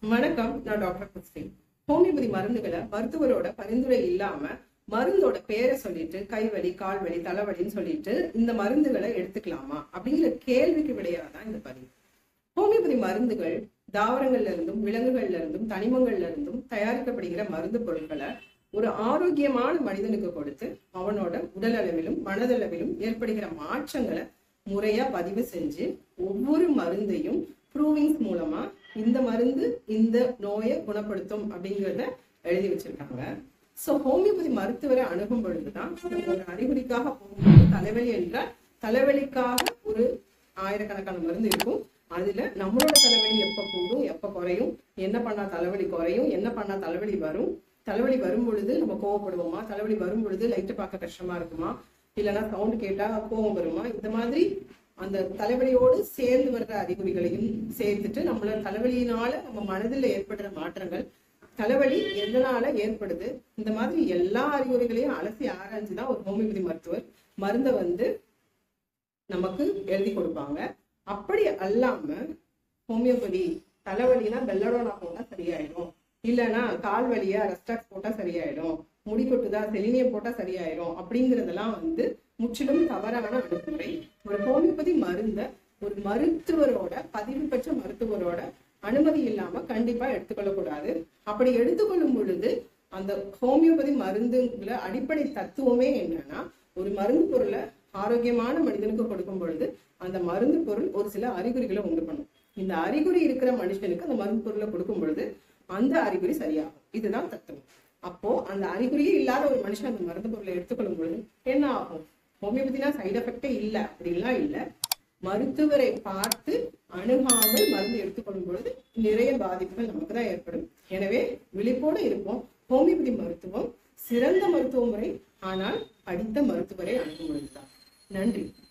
வணக்கம், நான் doctor Christian. Homeopathy மருந்துகளை மருத்துவரோட பரிந்துரை இல்லாம மருந்தோட பேரை சொல்லிட்டு கைவலி, கால்வலி, தலைவலின்னு சொல்லிட்டு இந்த மருந்துகளை எடுத்துக்கலாமா அப்படிங்கிற கேள்விக்கு விடையாதான் இந்த பதிவு. ஹோமியோபதி மருந்துகள் தாவரங்கள்ல இருந்தும் விலங்குகள்ல இருந்தும் தனிமங்கள்ல இருந்தும் தயாரிக்கப்படுகிற மருந்து பொருட்களை ஒரு ஆரோக்கியமான மனிதனுக்கு கொடுத்து அவனோட உடல் அளவிலும் மனதளவிலும் ஏற்படுகிற மாற்றங்களை முறையா பதிவு செஞ்சு ஒவ்வொரு மருந்தையும் ப்ரூவிங்ஸ் மூலமா இந்த மருந்து இந்த நோயை குணப்படுத்தும் அப்படிங்கிறத எழுதி வச்சிருக்காங்க. சோ ஹோமியோபதி மருத்துவரை அணுகும் பொழுதுதான் ஒரு அறிகுறிக்காக போகும்போது தலைவலி என்றால் தலைவலிக்காக ஒரு ஆயிரக்கணக்கான மருந்து இருக்கும். அதுல நம்மளோட தலைவலி எப்ப கூடும், எப்ப குறையும், என்ன பண்ணா தலைவலி குறையும், என்ன பண்ணா தலைவலி வரும், தலைவலி வரும் பொழுது நம்ம கோவப்படுவோமா, தலைவலி வரும் பொழுது லைட்டு பார்க்க கஷ்டமா இருக்குமா, இல்லைன்னா சவுண்ட் கேட்டா கோவம் வருமா, இந்த மாதிரி அந்த தலைவலியோடு சேர்ந்து வர்ற அறிகுறிகளையும் சேர்த்துட்டு நம்மளோட தலைவலியினால நம்ம மனதில் ஏற்படுற மாற்றங்கள், தலைவலி எதனால ஏற்படுது, இந்த மாதிரி எல்லா அறிகுறிகளையும் அலசி ஆராய்ஞ்சுதான் ஒரு ஹோமியோபதி மருத்துவர் மருந்தை நமக்கு எழுதி கொடுப்பாங்க. அப்படி அல்லாம ஹோமியோபதி தலைவலினா பெல்லடோனா போட்டா சரியாயிடும், இல்லைன்னா கால் வலியா ரெஸ்டாக்ஸ் போட்டா சரியாயிடும், முடி கொட்டுதா செலினியம் போட்டா சரியாயிடும் அப்படிங்கறதெல்லாம் முற்றிலும் தவறான அணுகுமுறை. ஒரு ஹோமியோபதி மருந்த ஒரு மருத்துவரோட பதிவு பெற்ற மருத்துவரோட அனுமதி இல்லாம கண்டிப்பா எடுத்துக்கொள்ளக்கூடாது. அப்படி எடுத்துக்கொள்ளும் பொழுது அந்த ஹோமியோபதி மருந்துல அடிப்படை தத்துவமே என்னன்னா, ஒரு மருந்து பொருளை ஆரோக்கியமான மனிதனுக்கு கொடுக்கும் பொழுது அந்த மருந்து பொருள் ஒரு சில அறிகுறிகளை உண்டு பண்ணும். இந்த அறிகுறி இருக்கிற மனுஷனுக்கு அந்த மருந்து பொருளை கொடுக்கும் பொழுது அந்த அறிகுறி சரியாகும். இதுதான் தத்துவம். அப்போ அந்த அறிகுறியே இல்லாத ஒரு மனுஷன் அந்த மருந்து பொருளை எடுத்துக்கொள்ளும் பொழுது என்ன ஆகும்? ஹோமியோபதினா சைடு எஃபெக்டே இல்லை அப்படின்லாம் இல்லை. மருத்துவரை பார்த்து அணுகாமல் மருந்து எடுத்துக்கொள்ளும் பொழுது நிறைய பாதிப்புகள் நமக்கு தான் ஏற்படும். எனவே விழிப்போடு இருப்போம். ஹோமியோபதி மருத்துவம் சிறந்த மருத்துவ முறை, ஆனால் படித்த மருத்துவரை அணுகும் பொழுதுதான். நன்றி.